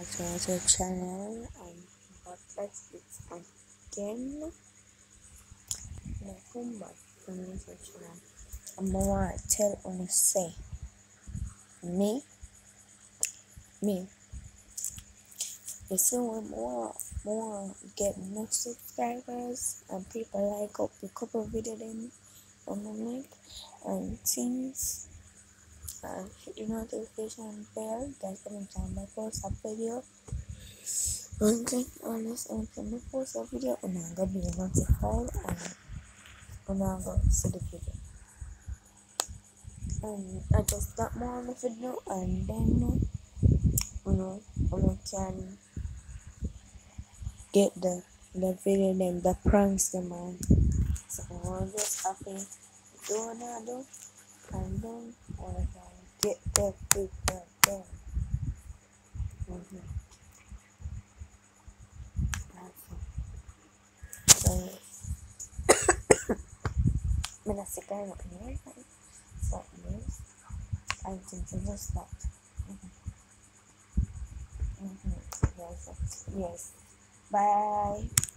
back to our channel, but let's again. Welcome back to my channel. I'm gonna tell on say me. You see when more get more subscribers and people like up a couple video them on the mic and things and hit the notification bell that every time I post a video. One thing honest and when I post a video I'm gonna be notified and I'm gonna see the video. And I just got more on the video and then you can get the video them the pranks them on. So I'm just happy do what I do and then I can get the video done. So I'm not sick of it. So yes, I think it's just that. Yes. Bye.